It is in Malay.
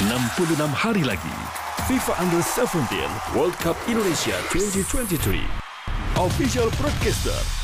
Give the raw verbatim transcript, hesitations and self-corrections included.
enam puluh enam hari lagi. FIFA Under tujuh belas World Cup Indonesia dua ribu dua puluh tiga. Official Broadcaster